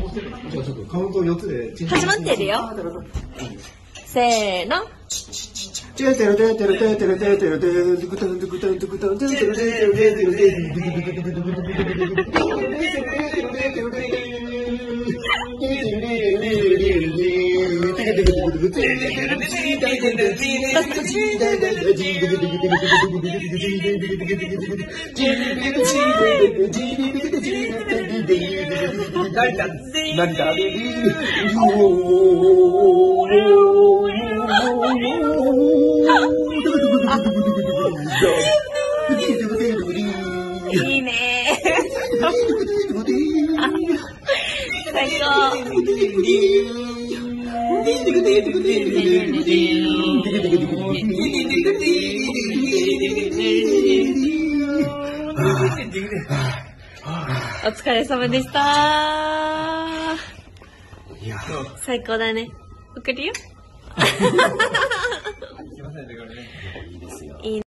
じゃあちょっとカウント4つで。 始まってるよ。せーの。いいね最高。お疲れ様でした。最高だね。送るよ。いいですよ。いいね。